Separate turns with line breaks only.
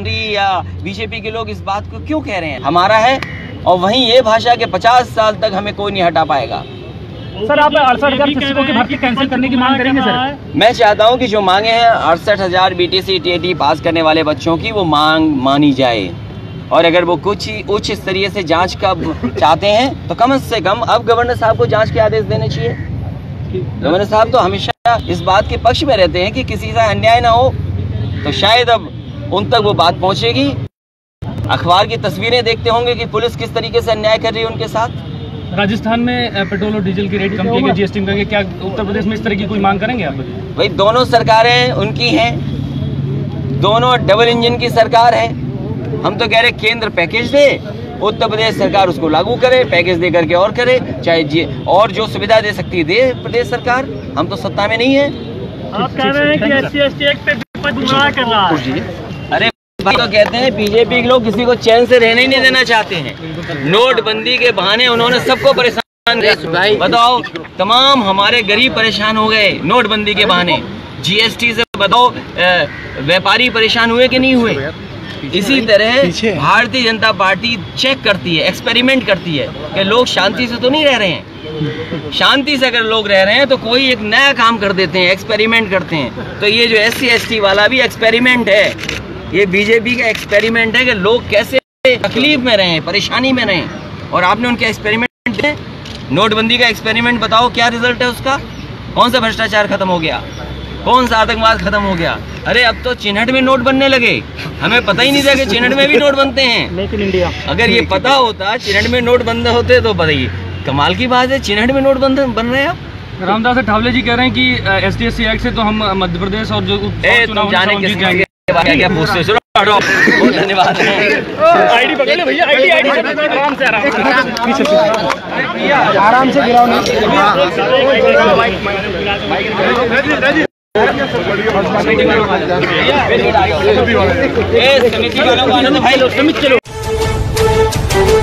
मुख्यमंत्री या बीजेपी के लोग इस बात को क्यों कह रहे हैं? हमारा है और वहीं ये भाषा के 50 साल तक हमें कोई नहीं हटा पाएगा।
सर, आप 68,000 शिक्षकों की भर्ती कैंसिल करने की मांग करेंगे सर?
मैं चाहता हूं कि जो मांगे हैं 68,000 BTC TAT पास करने वाले बच्चों की, वो मांग मानी जाए। और अगर वो कुछ ही उच्च स्तरीय से जांच का चाहते हैं तो कम से कम अब गवर्नर साहब को जांच के आदेश देने चाहिए। गवर्नर साहब तो हमेशा इस बात के पक्ष में रहते हैं कि किसी से अन्याय ना हो, तो शायद अब उन तक वो बात पहुंचेगी। अखबार की तस्वीरें देखते होंगे कि पुलिस किस तरीके से अन्याय कर रही है उनके साथ।
राजस्थान में पेट्रोल और डीजल की रेट कम की गई, GST का, क्या उत्तर प्रदेश में इस तरह की कोई मांग करेंगे आप?
भाई दोनों सरकारें उनकी हैं, दोनों डबल इंजन की सरकार है। हम तो कह रहे केंद्र पैकेज दे, उत्तर प्रदेश सरकार उसको लागू करे, पैकेज दे करके और करे, चाहे और जो सुविधा दे सकती है दे प्रदेश सरकार। हम तो सत्ता में नहीं है।
आप कह रहे हैं कि SC/ST एक्ट पे गुमराह कर रहा है।
अरे भाई तो कहते हैं बीजेपी के लोग किसी को चैन से रहने ही नहीं देना चाहते हैं। नोटबंदी के बहाने उन्होंने सबको परेशान किया। बताओ, तमाम हमारे गरीब परेशान हो गए नोटबंदी के बहाने। GST से बताओ व्यापारी परेशान हुए कि नहीं हुए? इसी तरह भारतीय जनता पार्टी चेक करती है, एक्सपेरिमेंट करती है कि लोग शांति से तो नहीं रह रहे हैं। शांति से अगर लोग रह रहे हैं तो कोई एक नया काम कर देते हैं, एक्सपेरिमेंट करते हैं। तो ये जो SC/ST वाला भी एक्सपेरिमेंट है, ये बीजेपी का एक्सपेरिमेंट है कि लोग कैसे तकलीफ में रहें, परेशानी में रहें। और आपने उनके एक्सपेरिमेंट है, नोटबंदी का एक्सपेरिमेंट, बताओ क्या रिजल्ट है उसका? कौन सा भ्रष्टाचार खत्म हो गया? कौन सा आतंकवाद खत्म हो गया? अरे अब तो चिन्हट में नोट बनने लगे। हमें पता ही नहीं था कि चिन्हट में भी नोट बनते हैं।
Make in India.
अगर ये पता होता चिन्हट में नोट बंद होते तो बताइए, कमाल की बात है, चिन्हट में नोट बन रहे हैं। अब
रामदास अठावले जी कह रहे हैं कि ST/SC एक्ट से तो हम मध्य प्रदेश और जो चुनाव
जाने के क्या पूछते? चलो बहुत धन्यवाद।
आईडी पकड़ ले भैया, आईडी आराम से आराम से गिराओ ना।
समिति वालों को आना तो भाई लोग समिति चलो।